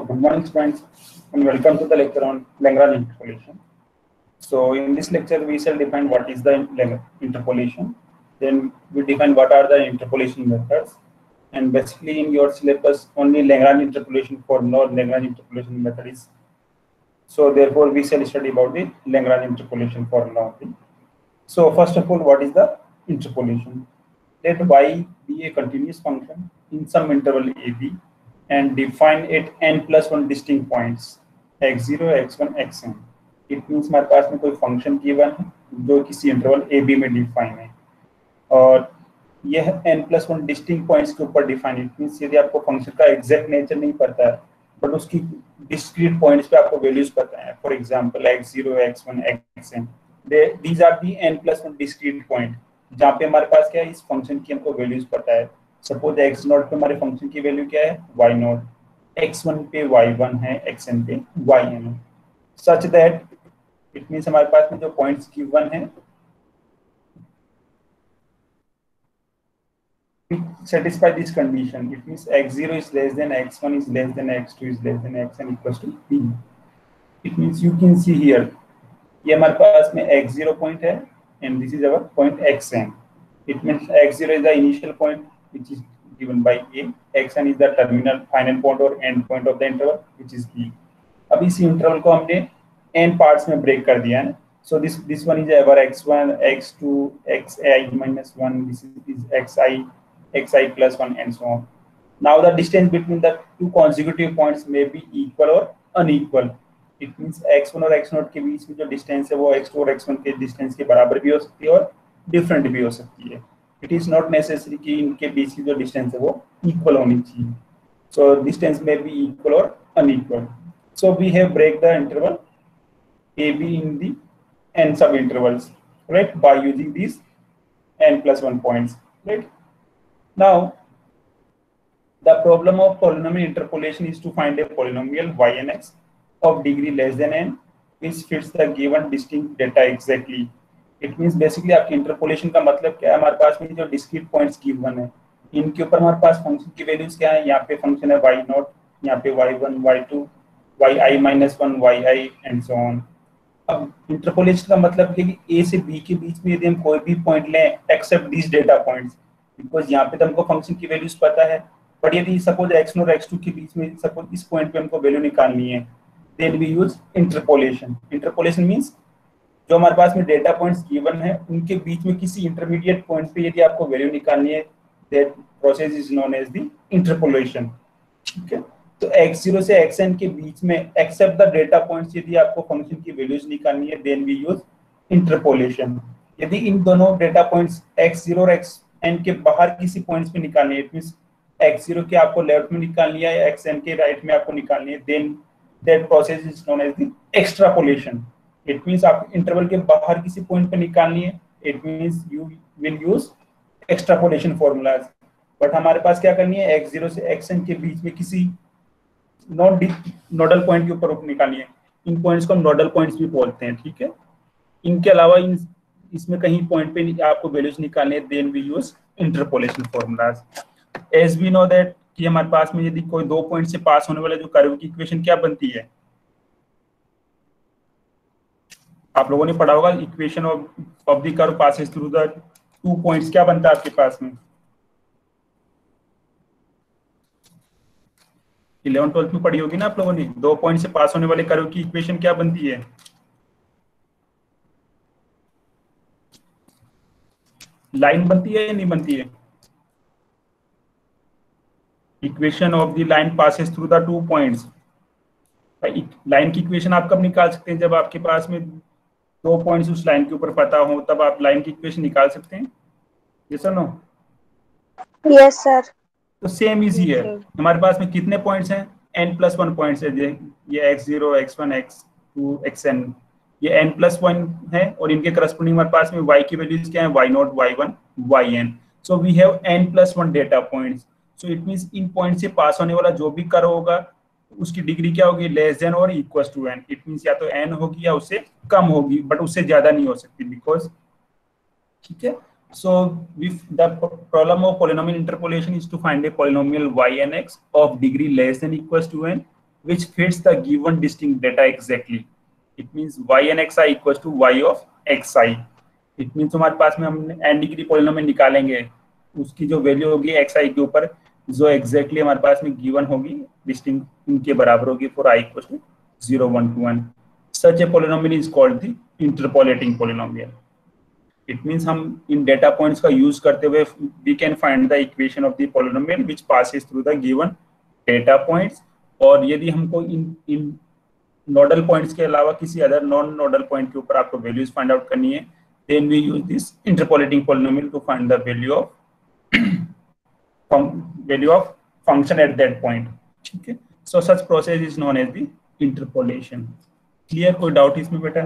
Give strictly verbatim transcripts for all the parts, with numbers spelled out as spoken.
Good morning, students, and welcome to the lecture on Lagrange interpolation. So, in this lecture, we shall define what is the interpolation. Then we define what are the interpolation methods. And basically, in your syllabus, only Lagrange interpolation formula or Lagrange interpolation method is. So, therefore, we shall study about the Lagrange interpolation formula only. So, first of all, what is the interpolation? Let y be a continuous function in some interval a b and define it n plus one distinct points x zero, x one, xn. It means हमारे पास में कोई function given है जो किसी interval a b में define है और यह n plus one distinct points के ऊपर डिफाइन है. इट मींस यदि आपको फंक्शन का एग्जैक्ट नेचर नहीं पता है बट उसकी डिस्क्रीट पॉइंट्स पे आपको वैल्यूज पता है. For example x zero, x one, xn. These are the n plus one discrete point जहाँ पे हमारे पास क्या है इस फंक्शन की हमको वैल्यूज पता है. सपोज x नॉट पे हमारे फंक्शन की वैल्यू क्या है y नॉट, x वन पे y वन है, xn पे yn है. सच दैट इट मींस हमारे पास में जो पॉइंट्स गिवन है satisfy this condition. It means x zero is less than x one is less than x two is less than xn equals to p. It means you can see here ये हमारे पास में x zero point है and this is our point xn. It means x zero is the initial point which is given by a, xn is the terminal final point or end point of the interval which is p. अब इस interval को हमने n parts में break कर दिया है. So this this one is our x one, x two, xi minus one. This is xi, xi plus one, and so on. Now the distance between the two consecutive points may be equal or unequal. It means x one और x naught के बीच में जो distance है वो x two और x one के distance के बराबर भी हो सकती है और डिफरेंट भी हो सकती है. इट इज नॉट नेसेसरी कि इनके बीच की जो डिस्टेंस है वो इक्वल होनी चाहिए. सो डिस्टेंस में भी इक्वल और unequal. So we have break the interval A B in the n sub intervals, right, by using these n plus one points, right. Now the problem of polynomial interpolation is to find a polynomial yn x of degree less than n which fits the given distinct data exactly. It means basically आपकी interpolation का मतलब क्या है, हमारे पास में जो discrete points given है इनके ऊपर हमारे पास फंक्शन की वैल्यूज क्या है. यहाँ पे फंक्शन है y नॉट, यहाँ पे y one, y two, yi minus one, yi and so on. अब इंटरपोलेशन का मतलब है कि a से b के बीच में यदि हम कोई भी पॉइंट लें except this data points, because यहाँ पे तो हमको फंक्शन की वैल्यूज पता है बट यदि सपोज x और x टू के बीच में सपोज इस पॉइंट पे हमको वैल्यू निकालनी है then we use interpolation. Interpolation means जो हमारे पास में डेटा पॉइंट्स गिवन है उनके बीच में किसी इंटरमीडिएट पॉइंट पे यदि आपको वैल्यू निकालनी है that process is known as the interpolation. ठीक है, तो x zero से xn के बीच में एक्सेप्ट द डेटा पॉइंट्स यदि आपको फंक्शन की वैल्यूज निकालनी है देन वी यूज इंटरपोलेशन. यदि इन दोनों डेटा पॉइंट्स x zero और xn के बाहर किसी पॉइंट्स पे निकालनी है, इट मींस x zero के आपको लेफ्ट में निकालनी है या xn के राइट में आपको निकालनी है then that process is known as the extrapolation. It means आप इंटरवल के बाहर किसी पॉइंट पे निकालनी है, it means you will use extrapolation formulas. But हमारे पास क्या करनी है, x zero से xn के बीच में किसी नॉन नोडल पॉइंट के ऊपर निकालनी है. इन पॉइंट्स को हम नोडल पॉइंट्स भी बोलते हैं. ठीक है, इनके अलावा इन इसमें कहीं पॉइंट पे आपको वैल्यूज निकालने हैं then we use interpolation formulas. As we know that कि हमारे पास में यदि कोई दो पॉइंट से पास होने वाला जो कर्व की इक्वेशन क्या बनती है, आप लोगों ने पढ़ा होगा equation of of the curve passes through the two points. क्या बनता है आपके पास में इलेवन ट्वेल्थ में पढ़ी होगी ना आप लोगों ने. दो पॉइंट से पास होने वाले कर्व की इक्वेशन क्या बनती है, लाइन बनती है या नहीं बनती है. Equation of the line passes through the two points. Line की इक्वेशन आप कब निकाल सकते हैं, जब आपके पास में दो पॉइंट्स उस लाइन के ऊपर पता हो तब आप लाइन की इक्वेशन निकाल सकते हैं. यस और नो? Yes sir. तो सेम इजी है. हमारे पास में कितने पॉइंट्स हैं, n प्लस वन पॉइंट्स है. ये x zero, x one, x two, xn ये n प्लस वन है और इनके करस्पॉन्डिंग हमारे पास में y की वैल्यूज क्या है, y naught, y one, yn. So we have n plus one data points. So it means इन पॉइंट से पास होने वाला जो भी कर्व होगा उसकी डिग्री क्या होगी, लेस देन और equal to n. It means या तो n होगी या उससे कम होगी बट उससे ज्यादा नहीं हो सकती बिकॉज. ठीक है, so with the problem of polynomial interpolation is to find a polynomial yn x of degree less than equals to n which fits the given distinct data exactly. It means yn xi equals to y of xi. It means हमारे पास में हम n degree polynomial निकालेंगे, उसकी जो value होगी xi के ऊपर जो एग्जैक्टली हमारे पास में गिवन होगी डिस्टिंक्ट उनके बराबर होगी for i equals to zero one to one. Such a polynomial is called the interpolating polynomial. It means हम इन डेटा पॉइंट्स का यूज करते हुए we can find the equation of the polynomial which passes through the given data points. और यदि हमको इन इन nodal points के अलावा किसी अदर नॉन नोडल पॉइंट के ऊपर आपको वैल्यूज फाइंड आउट करनी है, then we use this interpolating polynomial to find the value of value of function at that point. ठीक है, so such process is known as the interpolation. Clear? कोई doubt इसमें बेटा?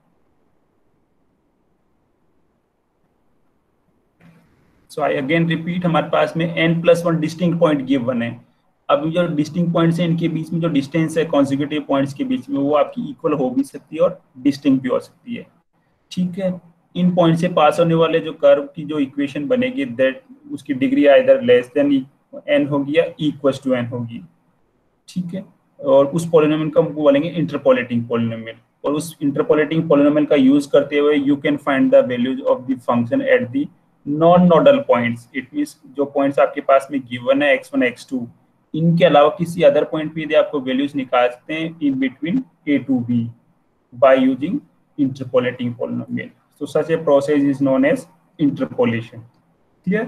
So I again repeat, हमारे पास में n plus one distinct point given है. अब जो डिस्टिंक्ट पॉइंट्स हैं इनके बीच में जो डिस्टेंस है कॉन्जिक्यूटिव पॉइंट्स के बीच में वो आपकी इक्वल हो भी सकती है और डिस्टिंक्ट भी हो सकती है. ठीक है, इन पॉइंट से पास होने वाले जो कर्व की जो इक्वेशन बनेगी दैट उसकी degree either less than n होगी या इक्वल टू n होगी. ठीक है, और उस पॉलिनोमियल का हमको बोलेंगे इंटरपोलेटिंग पॉलिनोमियल. और उस इंटरपोलेटिंग पॉलिनोमियल का यूज करते हुए you can find the values of the function at the non nodal points. It means जो पॉइंट्स आपके पास में गिवन है एक्स वन एक्स टू, इनके अलावा किसी अदर पॉइंट पे यदि आपको वैल्यूज निकाल सकते हैं in between a to b by using interpolating polynomial. So such a process is known as interpolation. Clear?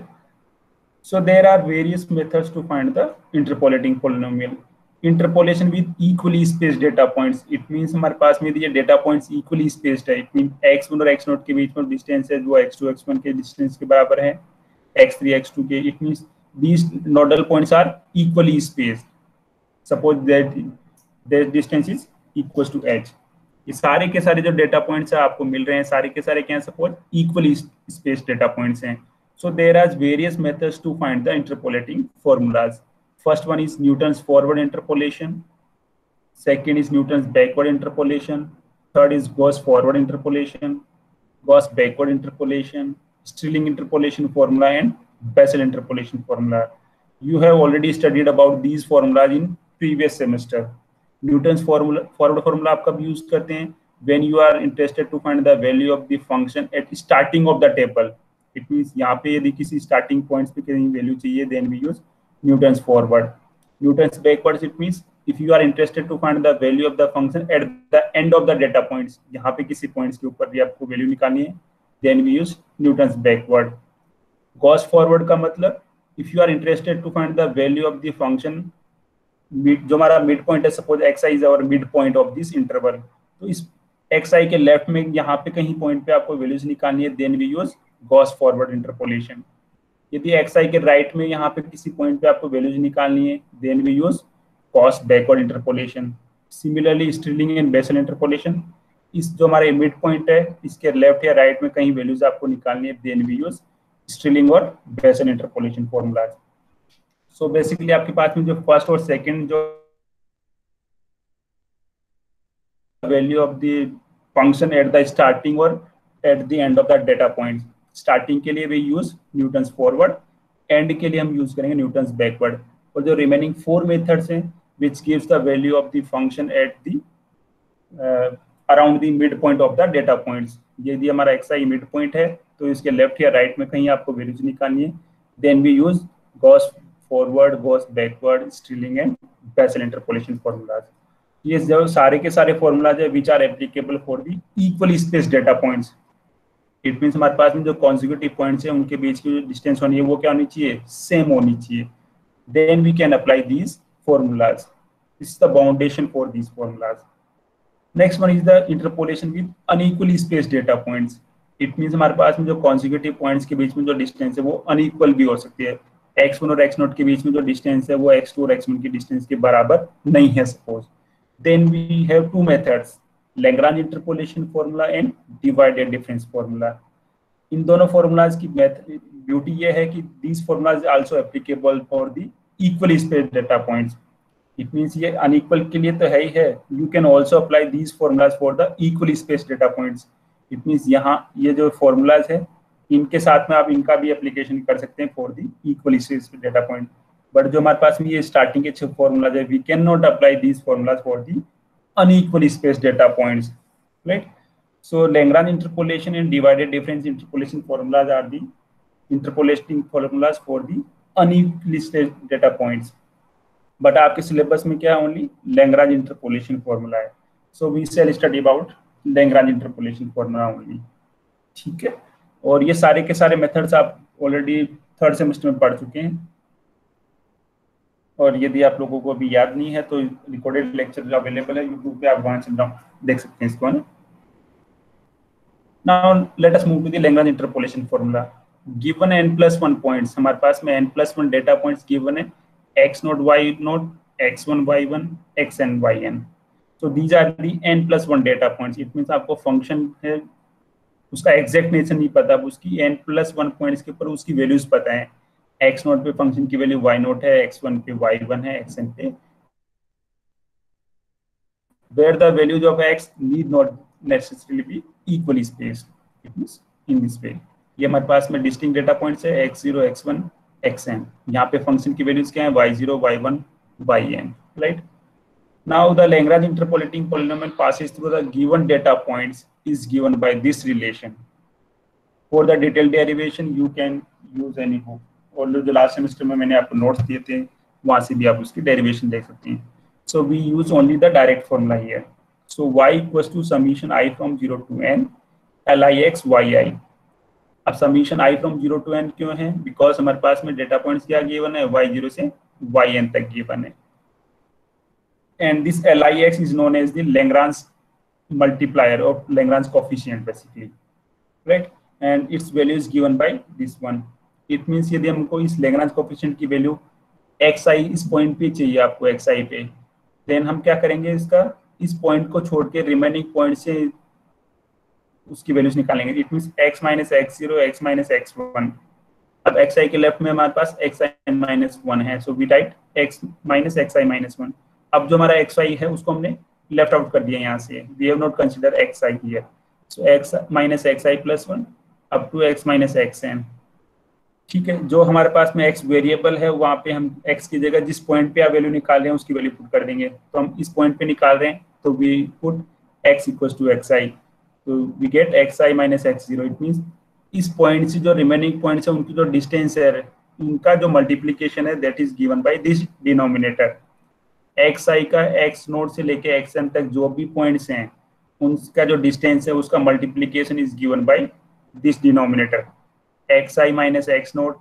So there are various methods to find the interpolating polynomial. Interpolation with equally spaced data points. It means हमारे पास में ये data points equally spaced है. It means x one और x zero के बीच में distance है जो x two x one के distance के बराबर है, x three x two के. It means these nodal points are equally spaced. Suppose that their distance is equals to h. ये सारे के सारे जो डेटा पॉइंट्स है आपको मिल रहे हैं, सारे के सारे क्या suppose equally space data points हैं. So there are various methods to find the interpolating formulas. First one is Newton's forward interpolation, second is Newton's backward interpolation, third is Gauss forward interpolation, Gauss backward interpolation, Stirling interpolation formula and Bessel interpolation formula. You have already studied about these formulas in previous semester. Newton's formula forward formula आप कब use करते हैं? When you are interested to find the value of the function at starting of the table. It means यहाँ पे यदि किसी starting points पे कहीं वैल्यू चाहिए then we use Newton's forward. Newton's backward it means if you are interested to find the value of the function at the end of the data points, यहाँ पे किसी पॉइंट्स के ऊपर भी आपको वैल्यू निकालनी है then we use Newton's backward. Gauss forward का मतलब if you are interested to find the value of the function mid जो हमारा मिड पॉइंट है, suppose xi is our mid point of this interval, तो इस xi के left में यहाँ पे कहीं पॉइंट पे आपको वैल्यूज निकालनी है then we use Gauss forward interpolation. यदि xi के राइट में यहाँ पे किसी पॉइंट पे आपको वैल्यूज निकालनी है then we use Gauss backward interpolation. Similarly Stirling and Bessel interpolation, इस जो हमारे मिड पॉइंट है इसके लेफ्ट या राइट में कहीं वैल्यूज आपको निकालनी है देन वी यूज स्टिरलिंग और Bessel interpolation formulas. So basically आपके पास में जो फर्स्ट और सेकंड जो value of the function at the starting और at the end of the data point. Starting के लिए we use Newton's forward, end के लिए हम यूज करेंगे न्यूटन्स बैकवर्ड. और जो रिमेनिंग फोर मेथड्स हैं which gives the value of the function at the around the mid point of the data points. यदि हमारा xi मिड पॉइंट है तो इसके लेफ्ट या राइट में कहीं आपको वैल्यूज निकालनी है then we use Gauss forward, Gauss backward, Stirling and Bessel interpolation formulas. ये जो सारे के सारे फॉर्मूलाज है which are applicable for the equally spaced data points. It means हमारे पास में जो कॉन्जिक्यूटिव पॉइंट्स हैं उनके बीच की जो डिस्टेंस होनी है वो क्या होनी चाहिए? सेम होनी चाहिए. Then we can apply these formulas. This is the foundation for these formulas. Next one is the interpolation with unequally spaced data points. It means हमारे पास में जो कॉन्जिक्यूटिव पॉइंट्स के बीच में जो डिस्टेंस है वो अनइक्वल भी हो सकती है. एक्स वन और एक्स नॉट के बीच में जो डिस्टेंस है वो एक्स टू और एक्स वन की डिस्टेंस के बराबर नहीं है suppose. Then we have two methods, Lagrange interpolation formula and divided difference formula. इन दोनों फॉर्मूलाज की ब्यूटी ये है कि these formulas also applicable for the equally spaced data points. It means ये अनइक्वल के लिए तो है ही है, you can also apply these formulas for the equally spaced data points. It means यहाँ ये जो फॉर्मूलाज है इनके साथ में आप इनका भी एप्लीकेशन कर सकते हैं for the equally spaced data point. But जो हमारे पास में ये स्टार्टिंग के छह फॉर्मूलाज है, we can not apply these formulas for the unequal space data points, right? So Lagrange interpolation and divided difference interpolation formulas are the interpolating formulas for the unequally spaced data points. But आपके syllabus में क्या है? Only Lagrange interpolation formula है. So we shall study about Lagrange interpolation formula only, ठीक है? और ये सारे के सारे मेथड्स आप ऑलरेडी थर्ड सेमेस्टर में पढ़ चुके हैं, और यदि आप लोगों को अभी याद नहीं है तो रिकॉर्डेड लेक्चर जो अवेलेबल है यूट्यूब पे, आप वहां से देख सकते हैं इसको, है ना? Now let us move to the Lagrange interpolation formula. Given n plus one points, हमारे पास में n plus one data points given है, x naught, y naught, x one, y one, xn, yn. So these are the n plus one data points. It means आपको function है उसका exact nature नहीं पता, अब उसकी n plus one पॉइंट्स के ऊपर उसकी वैल्यूज पता है. x naught पे फंक्शन की वैल्यू y naught है, x one पे y one है, xn पे where the values of x need not necessarily be equally spaced. It means in this way. ये हमारे पास में डिस्टिंक्ट डेटा पॉइंट्स है x zero, x one, xn. यहाँ पे फंक्शन की वैल्यूज क्या है? y zero, y one, yn, right? Now the Lagrange interpolating polynomial passes through the given data points is given by this relation. For the detailed derivation you can use any book, और जो last semester में मैंने आपको notes दिए थे वहां से भी आप उसकी डेरिवेशन देख सकते हैं. So we use only the direct formula here. So y equals to summation I from zero to n Lix yi. अब summation I from zero to n क्यों है? Because हमारे पास में डेटा पॉइंट्स क्या गिवन है? y zero से yn तक गिवन है. And this Lix is known as the Lagrange multiplier or Lagrange coefficient basically, right? And its value is given by this one. It means यदि हमको इस Lagrange coefficient की value xi इस point पे चाहिए आपको xi पे, देन हम क्या करेंगे? इसका इस पॉइंट को छोड़ के रिमेनिंग पॉइंट से उसकी वैल्यूज निकालेंगे. It means x minus x zero, x minus x one. अब xi के लेफ्ट में हमारे पास xi माइनस वन है, so we write x minus xi minus one. अब जो हमारा xi है उसको हमने लेफ्ट आउट कर दिया यहाँ से. We have not consider xi here. So x minus xi plus one up to x minus xn, ठीक है? जो हमारे पास में x वेरिएबल है वहाँ पे हम x की जगह जिस पॉइंट पे आप वैल्यू निकाल रहे हैं उसकी वैल्यू पुट कर देंगे. तो हम इस पॉइंट पे निकाल रहे हैं तो we put x equals to xi, तो we get xi minus x zero. It means इस पॉइंट से जो रिमेनिंग पॉइंट्स है उनकी जो डिस्टेंस है उनका जो मल्टीप्लिकेशन है that is given by this denominator. xi का x नोट से लेके xn तक जो भी पॉइंट्स हैं उनका जो डिस्टेंस है उसका multiplication is given by this denominator. xi minus x naught,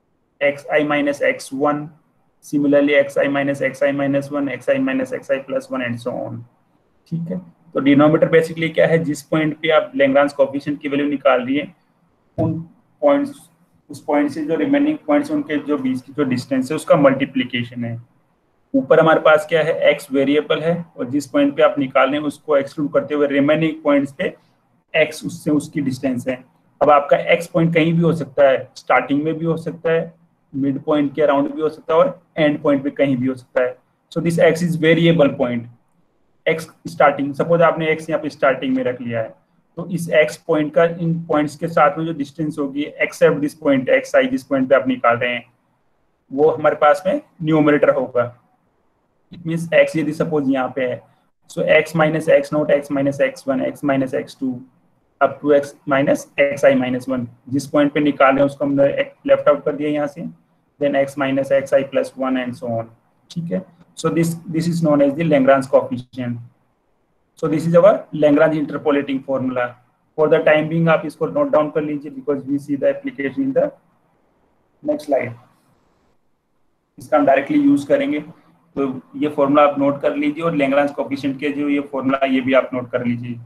xi minus x one, similarly xi minus xi minus one, xi minus xi plus one and so on, ठीक है? तो डिनोमिनेटर बेसिकली क्या है? जिस point पे आप Lagrange coefficient की value निकाल रही है उन पॉइंट्स, उस पॉइंट से जो रिमेनिंग पॉइंट्स उनके जो बीच की जो डिस्टेंस है उसका मल्टीप्लिकेशन है. ऊपर हमारे पास क्या है? x वेरिएबल है और जिस पॉइंट पे आप निकाल रहे हैं उसको एक्सक्लूड करते हुए रिमेनिंग पॉइंट्स पे x उससे उसकी डिस्टेंस है. अब आपका x पॉइंट कहीं भी हो सकता है, स्टार्टिंग में भी हो सकता है, मिड पॉइंट के अराउंड भी हो सकता है और एंड पॉइंट पे कहीं भी हो सकता है. So this x is variable point. x starting, suppose आपने x यहाँ पे स्टार्टिंग में रख लिया है, तो इस x पॉइंट का इन पॉइंट्स के साथ में जो डिस्टेंस होगी एक्सेप्ट दिस पॉइंट xi जिस पॉइंट पे आप निकाल रहे हैं वो हमारे पास में न्यूमरेटर होगा. इट मींस x यदि सपोज यहाँ पे है, so x minus x naught, x minus x one, x minus x two up to x minus xi minus one. जिस पॉइंट पे निकाल रहे हैं उसको हमने लेफ्ट आउट कर दिया यहाँ से. Then x minus xi plus one and so on, ठीक है? So this this is known as the Lagrange coefficient. So this is our Lagrange interpolating formula. For the time being आप इसको note down कर लीजिए because we see the application in the next slide. इसका हम directly use करेंगे, तो ये formula आप नोट कर लीजिए और Lagrange कोएफिशिएंट के जो ये फॉर्मूला ये भी आप नोट कर लीजिए.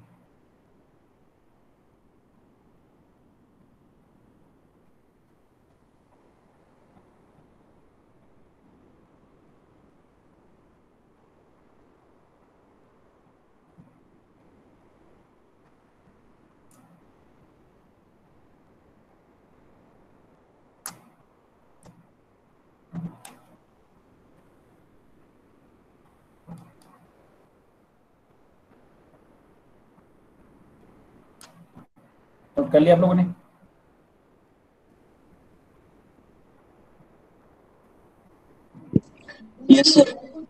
तो कर लिया आप लोगों ने? Yes, sir.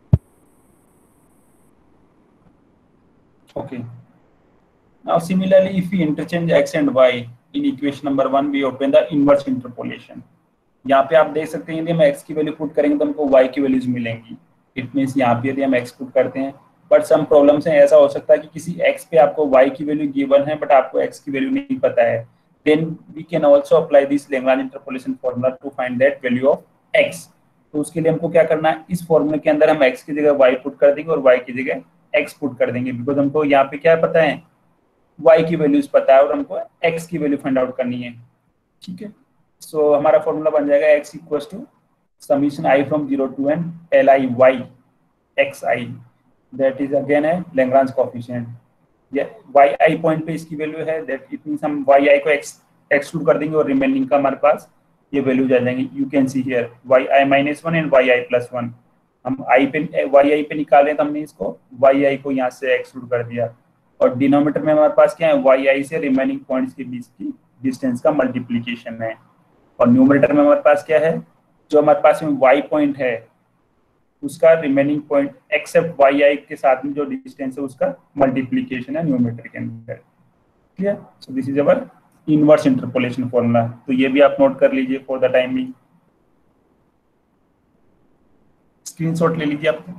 Okay. Now similarly, if we interchange x and y in equation number one, we obtain the inverse interpolation. यहाँ पे आप देख सकते हैं यदि हम x की वैल्यू पुट करेंगे तो हमको y की वैल्यूज मिलेंगी. इट मीन्स यहाँ पे यदि हम x पुट करते हैं, बट सम प्रॉब्लम्स हैं, ऐसा हो सकता है कि किसी x पे आपको y की वैल्यू गिवन है बट आपको x की वैल्यू नहीं पता है. Then we can also apply this Lagrange interpolation formula to find that value of x. तो उसके लिए हमको क्या करना है, इस फॉर्मूले के अंदर हम x की जगह y पुट कर देंगे और y की जगह x पुट कर देंगे, बिकॉज हमको यहाँ पे क्या पता है, y की वैल्यूज पता है और हमको x की वैल्यू फाइंड आउट करनी है. ठीक है, सो so, हमारा फॉर्मूला बन जाएगा x equals to summation i from zero to n l i y x i, that is again है लैग्रांज कोएफिशिएंट. ये y i पॉइंट पे इसकी वैल्यू है, दैट इट मींस हम y i को x एक्सक्लूड कर देंगे और रिमेनिंग का हमारे पास ये वैल्यूज आ जाएंगे. You can see here y i minus one and y i plus one. हम i पे y i पे निकाल रहे हैं तो हमने इसको y i को यहाँ से एक्सक्लूड कर दिया और डिनोमिनेटर में हमारे पास क्या है, y i से रिमेनिंग पॉइंट्स के बीच की डिस्टेंस का मल्टीप्लिकेशन है. और न्यूमरेटर में हमारे पास क्या है, जो हमारे पास में y पॉइंट है उसका रिमेनिंग पॉइंट एक्सेप्ट yi के साथ में जो डिस्टेंस है उसका मल्टीप्लिकेशन है न्यूमरेटर के अंदर. Clear? So this is our inverse interpolation formula. तो ये भी आप नोट कर लीजिए for the time being. Screenshot ले लीजिए आप.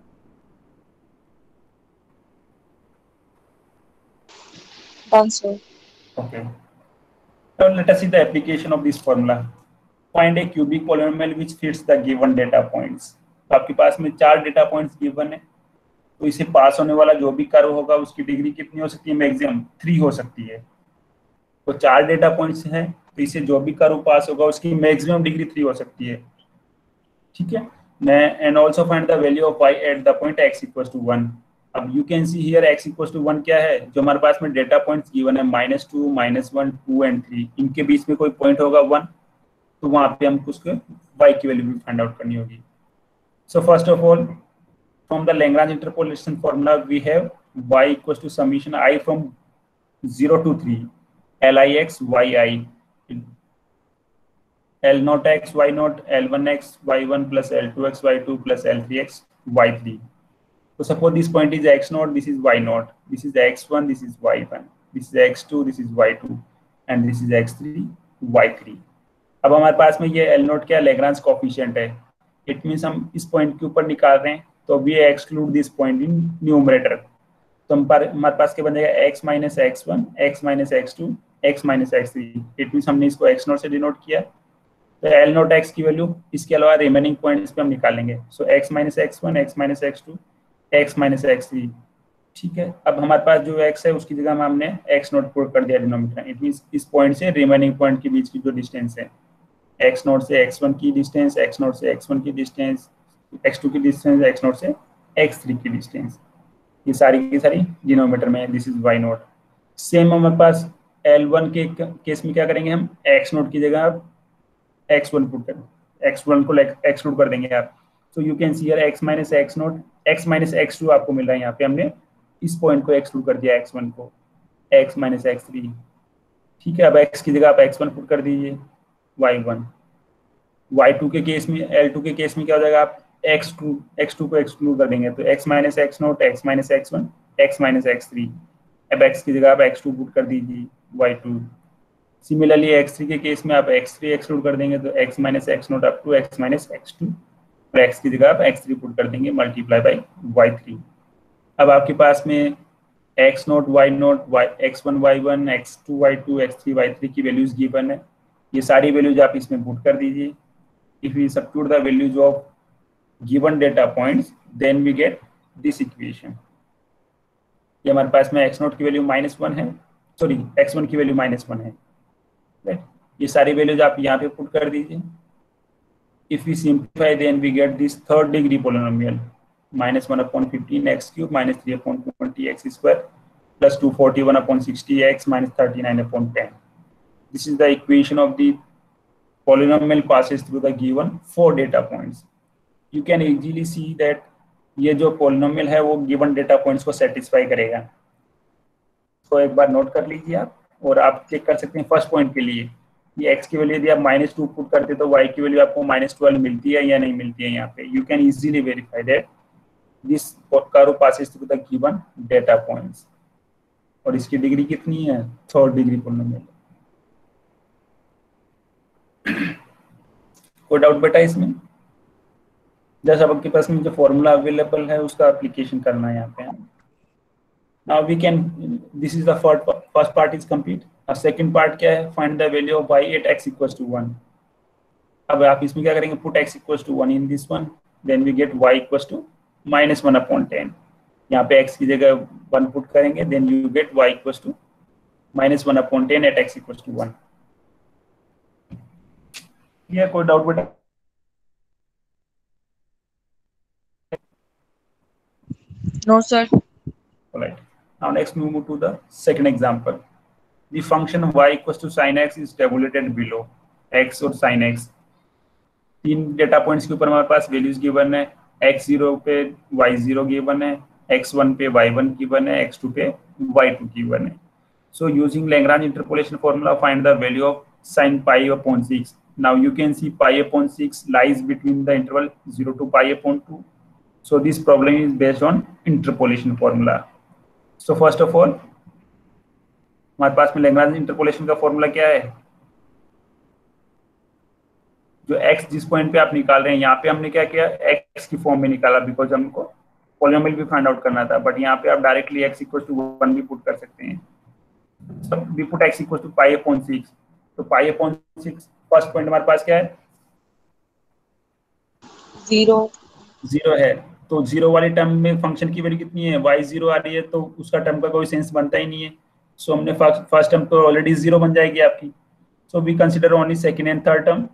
Done, sir. Okay. Now let us see the application of this formula. Find a cubic polynomial which fits the given data points. तो आपके पास में चार डेटा पॉइंट्स गिवन है, तो इसे पास होने वाला जो भी कर्व होगा उसकी डिग्री कितनी हो सकती है, मैक्सिमम थ्री हो सकती है. तो चार डेटा पॉइंट्स हैं तो इसे जो भी कर्व पास होगा उसकी मैक्सिमम डिग्री थ्री हो सकती है. ठीक है, and also find the value of y at the point x equals to one. अब you can see here x equals to one क्या है, जो हमारे पास में डेटा पॉइंट्स गिवन है minus two minus one two and three, इनके बीच में कोई पॉइंट होगा वन, तो वहां पे हमको उसके y की वैल्यू भी फाइंड आउट करनी होगी. So first of all from the Lagrange interpolation formula we have y equals to summation i from zero to three l i x y i l naught x y naught l one x y one plus l two x y two plus l three x y three. So suppose this point is x naught, this is y naught, this is x one, this is y one, this is x two, this is y two, and this is x three, y three. अब हमारे पास में ये l naught क्या Lagrange coefficient है. It means हम इस point के ऊपर निकाल रहे हैं तो we exclude this point in numerator. तो हम पर हमारे पास क्या बन जाएगा x minus x one, x minus x two, x minus x three. It means हमने इसको x नॉट से डिनोट किया, तो l नॉट x की वैल्यू इसके अलावा रिमेनिंग पॉइंट्स पे हम निकालेंगे. So x minus x one, x minus x two, x minus x three. ठीक है, अब हमारे पास जो x है उसकी जगह में हमने x नॉट पुट कर दिया डिनोमिनेटर. इट मींस इस पॉइंट से रिमेनिंग पॉइंट के बीच की जो डिस्टेंस है, x नॉट से x वन की डिस्टेंस, x नॉट से x वन की डिस्टेंस, x टू की डिस्टेंस, x नॉट से x थ्री की डिस्टेंस, ये सारी की सारी डिनोमिनेटर में. This is y naught. Same हमारे पास l वन के केस में क्या करेंगे, हम x नॉट की जगह x वन पुट करें, x वन को एक्सक्लूड कर देंगे आप. So you can see here x minus x naught, x minus x two आपको मिल रहा है. यहाँ पे हमने इस पॉइंट को एक्सक्लूड कर दिया, x वन को, x माइनस एक्स थ्री. ठीक है, अब x की जगह आप x वन पुट कर दीजिए, y वन. y टू के केस में, l टू के केस में क्या हो जाएगा, आप x टू x टू को एक्सक्लूड कर देंगे तो x minus x naught, x minus x one, x minus x three. अब x की जगह आप x टू पुट कर दीजिए, y two. Similarly x three के केस में आप x थ्री एक्सक्लूड कर देंगे तो x minus x naught up to x minus x two, और x की जगह आप x थ्री पुट कर देंगे मल्टीप्लाई बाय y थ्री. अब आपके पास में x naught, y naught, x one, y one, x two, y two, x three, y three की वैल्यूज गिवन है. ये सारी वैल्यूज आप इसमें पुट कर दीजिए. If we substitute the values of given data points then we get this equation. ये हमारे पास में x नॉट की वैल्यू माइनस वन है, सॉरी x वन की वैल्यू माइनस वन है, राइट. ये सारी वैल्यूज आप यहाँ पे पुट कर दीजिए. If we simplify, then we get this third degree polynomial minus one upon fifteen x cube minus three upon twenty x square plus two forty-one upon sixty x minus thirty-nine upon ten. This is the equation of the polynomial passes through the given four data points. You can easily see that ये जो polynomial है वो given data points को satisfy करेगा. तो एक बार note कर लीजिए आप, और आप चेक कर सकते हैं फर्स्ट पॉइंट के लिए ये x की वैल्यू यदि आप माइनस टू पुट करते तो y की वैल्यू आपको माइनस ट्वेल्व मिलती है या नहीं मिलती है यहाँ पे. You can easily verify that this curve passes through the given data points. और इसकी डिग्री कितनी है? Third degree polynomial. कोई डाउट बेटा इसमें? जैसे अब आपके पास में जो फॉर्मूला अवेलेबल है उसका एप्लीकेशन करना है यहाँ पे. Now we can, this is the first first part is complete. और second part क्या है? Find the value of y at x equals to one. अब आप इसमें क्या करेंगे? Put x equals to one in this one, then we get y equals to minus one upon ten. यहाँ पे x की जगह one put करेंगे, then you get y equals to minus one upon ten at x equals to one. ये कोई doubt बेटा? No, sir. All right. Now next we move to the second example. The function y equals to sin x is tabulated below. x और sin x. तीन data points के ऊपर हमारे पास values given है. x ज़ीरो पे y zero given है, x one पे y वन गिवन है, x टू पे y टू गिवन है. So using Lagrange interpolation formula, find the value of sin pi upon six. Now you can see pi upon six lies between the interval zero to pi upon two. So this problem is based on interpolation formula. So first of all, हमारे पास में Lagrange interpolation का formula क्या है? जो x जिस point पे आप निकाल रहे हैं, यहाँ पे हमने क्या किया? x की फॉर्म में निकाला, बिकॉज हमको पॉलिनोमियल भी फाइंड आउट करना था. बट यहाँ पे आप directly x equal to one भी पुट कर सकते हैं. So we put x equal to pi upon six. तो pi upon six first point हमारे पास क्या है? जीरो. जीरो है. तो जीरो वाले टर्म में फंक्शन की वैल्यू कितनी है? y जीरो आ रही है, तो उसका टर्म का कोई सेंस बनता ही नहीं है. सो so, हमने फर्स्ट टर्म तो ऑलरेडी जीरो बन जाएगी आपकी. So we consider only second and third term.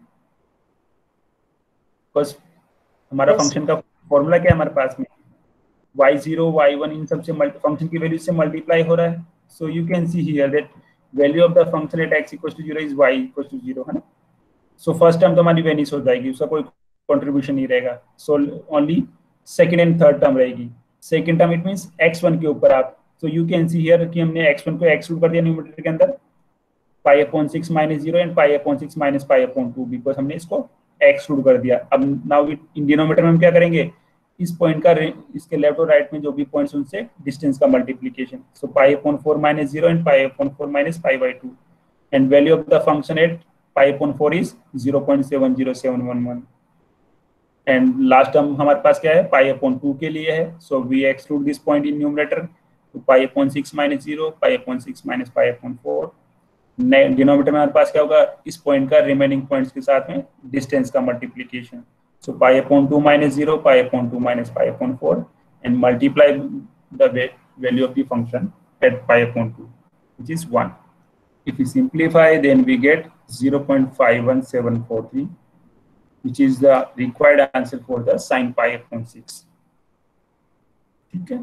बस हमारा yes. फंक्शन का फॉर्मूला क्या है हमारे पास में? y ज़ीरो y वन इन सब से फंक्शन की वैल्यू से मल्टीप्लाई हो रहा है. So you can see here that value of the function at x equals to zero is y equals to zero, है ना. सो फर्स्ट टर्म तो हमारी वेनिश हो जाएगी, उसका कोई कंट्रीब्यूशन नहीं रहेगा. So only second and third term रहेगी. Second term it means x one के ऊपर आप. So you can see here कि हमने एक्स वन को एक्सक्लूड कर दिया न्यूमरेटर के अंदर, pi upon six minus zero and pi upon six minus pi upon two, because हमने इसको एक्सक्लूड कर दिया. अब नाउ इन डिनोमिनेटर में हम क्या करेंगे? इस पॉइंट का इसके लेफ्ट और राइट में जो भी पॉइंट्स उनसे डिस्टेंस का multiplication. So pi upon four minus zero and pi upon four minus pi by two, and value of the function at pi upon four is zero point seven zero seven one one. And last term हमारे पास क्या है? पाई upon to के लिए है. So we exclude this point in numerator. तो pi upon six minus zero, pi upon six minus pi upon four. Denominator में हमारे पास क्या होगा? इस पॉइंट का रिमेनिंग पॉइंट्स के साथ में डिस्टेंस का multiplication. So pi upon two minus zero, pi upon two minus pi upon four, and multiply the value of the function at pi upon two, which is one. If we simplify, then we get zero point five one seven four three, which is the required answer for the sin pi upon six. ठीक है?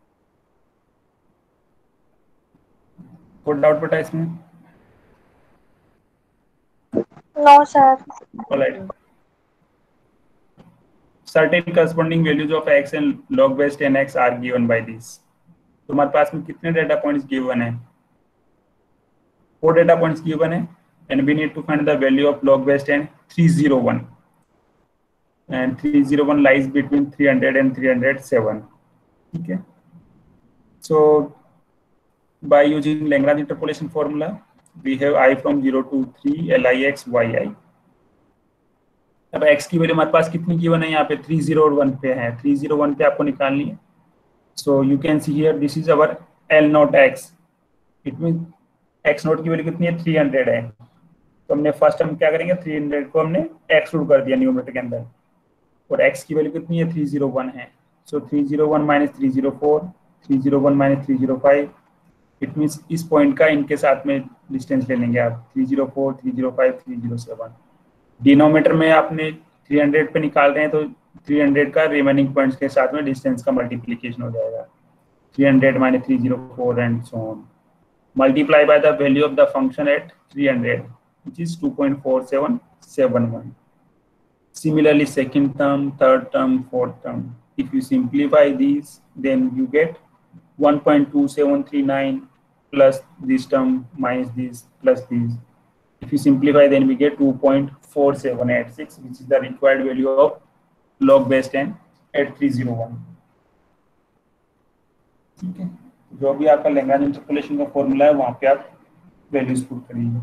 कोई doubt बेटा इसमें? No, sir. All right. Certain corresponding values of x and log base ten x are given by this. तो हमारे पास में कितने डेटा पॉइंट्स गिवन है? फोर डेटा पॉइंट्स गिवन है, and we need to find the value of log base ten, three hundred one, and three hundred one lies between three hundred and three hundred seven. ठीक है? So by using Lagrange interpolation formula, we have I from zero to three Lix yi. अब x की value हमारे पास कितनी given है? यहाँ पे थ्री ज़ीरो और वन पे है. थ्री ज़ीरो वन पे आपको निकालनी है. So you can see here this is our L naught x. It mean x naught की वैल्यू कितनी है? थ्री हंड्रेड है. तो हमने फर्स्ट हम क्या करेंगे? थ्री हंड्रेड को हमने एक्सक्लूड कर दिया न्यूमरेटर के अंदर, और x की वैल्यू कितनी है? थ्री ज़ीरो वन है. So three zero one minus three zero four, three zero one minus three zero five. It means इस पॉइंट का इनके साथ में डिस्टेंस ले लेंगे आप, three zero four, three zero five, three zero seven. Denominator में आपने थ्री हंड्रेड पे निकाल रहे हैं, तो थ्री हंड्रेड का रिमेनिंग पॉइंट्स के साथ में डिस्टेंस का मल्टीप्लिकेशन हो जाएगा. Three hundred minus three zero four and so on. Multiply by the value of the function at three hundred, which is two point four seven seven one. Similarly, second term, third term, fourth term. If you simplify these, then you get one point two seven three nine plus this term minus this plus this. If you simplify, then we get two point four seven eight six, which is the required value of log base ten at three zero one. ठीक है, जो भी आपका Lagrange interpolation का formula है वहां पे आप वैल्यूज पुट करिए.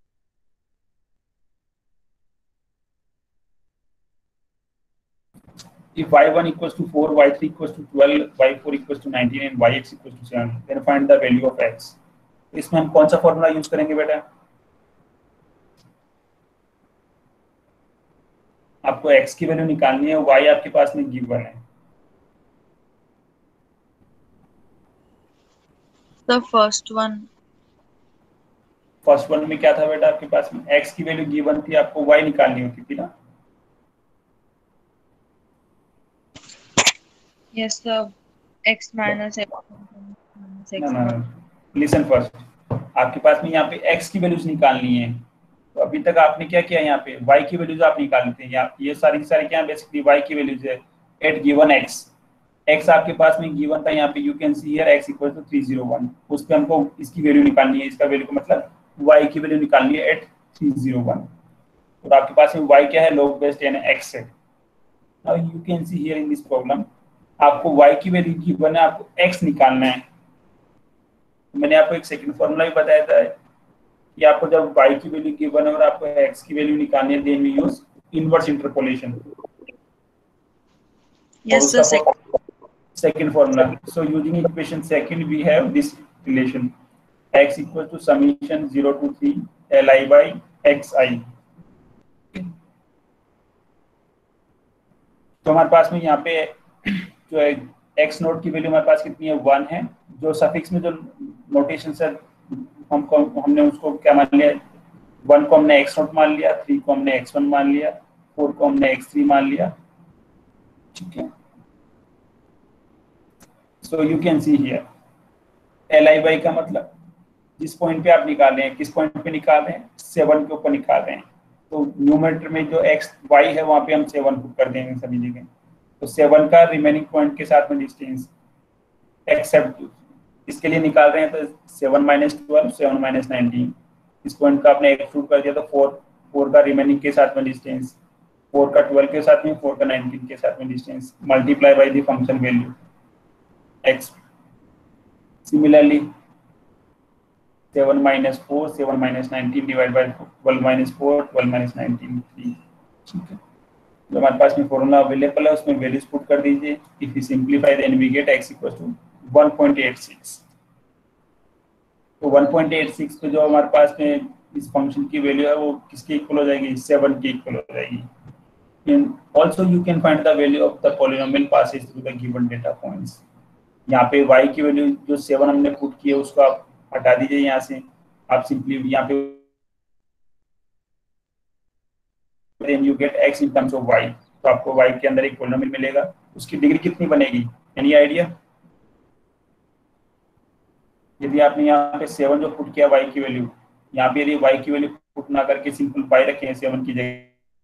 If y one equals to four, y three equals to twelve, y four equals to nineteen and yx equals to seven, then find the value of x. इसमें हम कौन सा फॉर्मूला यूज करेंगे बेटा? आपको x की value निकालनी है, y आपके पास में गिवन है. The first one. First one में क्या था बेटा आपके पास में? x की वैल्यू गिवन थी, आपको y निकालनी होती थी ना? Yes, sir. X minus x. minus x ना ना, लिसन फर्स्ट. आपके पास में यहाँ पे x की वैल्यूज निकालनी है. तो अभी तक आपने क्या किया, यहाँ पे y की वैल्यूज आप निकालते हैं. यहाँ ये सारी की सारी क्या बेसिकली y की वैल्यूज है एट गिवन x. x आपके पास में गिवन था, यहाँ पे you can see here x equal to three zero one. उस पे हमको इसकी वैल्यू निकालनी है, इसका वैल्यू का मतलब y की वैल्यू निकालनी है एट थ्री जीरो वन. और आपके पास में y क्या है, log base ten x है. Now you can see here in this problem आपको y की वैल्यू गिवन है, आपको x निकालना है. मैंने आपको एक सेकंड फॉर्मूला भी बताया था कि आपको जब y की वैल्यू गिवन है और आपको x की वैल्यू निकालनी है, then we use inverse interpolation. Yes, sir. Second. Second formula. So using equation second, we have this relation x equal to summation zero to three li by xi. तो हमारे पास में यहाँ पे जो है x नोट की वैल्यू हमारे पास कितनी है, वन है. जो सफिक्स में जो नोटेशन है हम हमने उसको क्या मान लिया, वन को हमने x नोट मान लिया, थ्री को हमने x वन मान लिया, फोर को हमने x थ्री मान लिया. ठीक है, so you can see here L I by का मतलब जिस पॉइंट पे आप निकाल रहे हैं, किस पॉइंट पे निकाल रहे हैं, सेवन के ऊपर निकाल रहे हैं. तो न्यूमरेटर में जो एक्स वाई है वहां पे हम सेवन पुट कर देंगे सभी जगह. तो सेवन का रिमेनिंग पॉइंट के साथ में डिस्टेंस एक्सेप्ट इसके लिए निकाल रहे हैं, तो seven minus twelve, seven minus nineteen. इस पॉइंट का आपने एक्सक्लूड कर दिया तो फोर, फोर का रिमेनिंग के साथ में डिस्टेंस, फोर का ट्वेल्व के साथ में, फोर का नाइनटीन के साथ में distance multiply by the function value x. Similarly, seven minus four, seven minus nineteen divided by twelve minus four, twelve minus nineteen, three. ठीक है, जो हमारे पास में फॉर्मूला अवेलेबल है उसमें वैल्यूज पुट कर दीजिए. If you simplify then we get x equal to one point eight six. तो वन पॉइंट एट सिक्स पे जो हमारे पास में इस फंक्शन की वैल्यू है वो किसके इक्वल हो जाएगी, सेवन के इक्वल हो जाएगी. And also you can find the value of the polynomial passes through the given data points. यहाँ पे y की वैल्यू जो सेवन हमने पुट की है उसको आप हटा दीजिए यहाँ से. आप सिंपली यहाँ पे then you get x in terms of y. तो आपको y के अंदर एक पॉलिनोमियल मिलेगा, उसकी डिग्री कितनी बनेगी, एनी आइडिया? यदि आपने यहाँ पे सेवन जो पुट किया y की वैल्यू, यहाँ पे यदि y की वैल्यू पुट ना करके सिंपल y रखे हैं सेवन की जगह,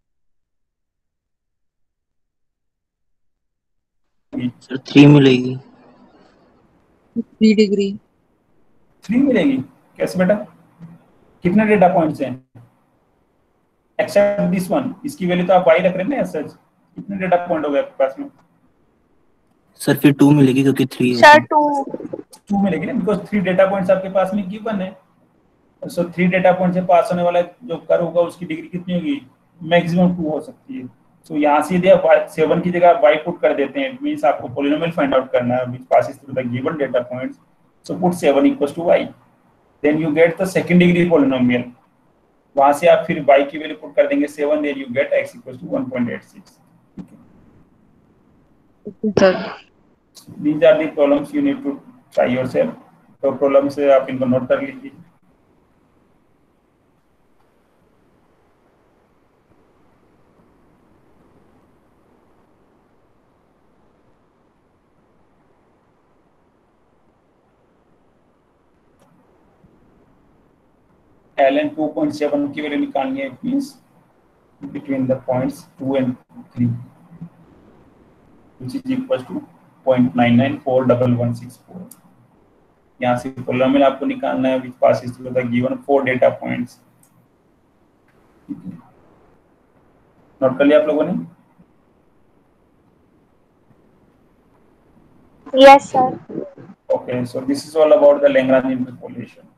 सर थ्री मिलेगी. Three degree. थ्री मिलेगी कैसे बेटा? कितने डेटा पॉइंट्स हैं एक्सेप्ट दिस वन? इसकी वैल्यू तो आप y रख रहे हैं ना सर. कितने डेटा पॉइंट हो गए आपके पास में? सर फिर टू मिलेगी क्योंकि थ्री है. Sir, two. टू मिलेगी ना, बिकॉज थ्री डेटा पॉइंट्स आपके पास में गिवन है. सो थ्री डेटा पॉइंट से पास होने वाला जो कर होगा उसकी डिग्री कितनी होगी, मैक्सिमम टू हो सकती है. तो यहाँ से यदि आप सेवन की जगह y पुट कर देते हैं, इट मींस आपको पॉलिनोमियल फाइंड आउट करना है which passes through the given data points. So put seven equals to y, then you get the second degree polynomial. वहां से आप फिर y की वैल्यू पुट कर देंगे seven, then you get x equals to one point eight six. Sir. These are the problems you need to try yourself. तो problem से आप इनको नोट कर लीजिए. ln टू पॉइंट सेवन की वैल्यू निकालनी है, it means between the points two and three, which is equal to zero point nine nine four one one six four. यहाँ से पॉलिनोमियल आपको निकालना है which passes through the given four data points. Note कर लिया आप लोगों ने? Yes, sir. Okay, so this is all about the Lagrange interpolation.